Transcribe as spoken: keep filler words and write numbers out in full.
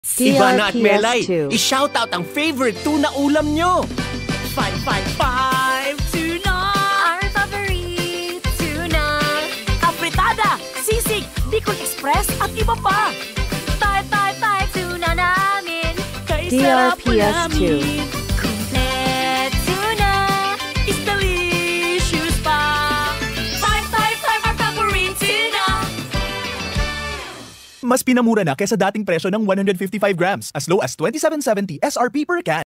Si Ivana at Melay, i-shoutout ang favorite tuna ulam nyo. Five, five, five, tuna! Our favorite tuna! Apritada, sisig, Bicol Express at iba pa. Five, five, five, tuna namin. Kay D R sarap P S two. namin. Complete tuna! Is delicious pa. Five, five, five, our favorite tuna! Mas pinamura na kesa dating presyo ng one hundred fifty-five grams, as low as twenty-seven seventy S R P per can.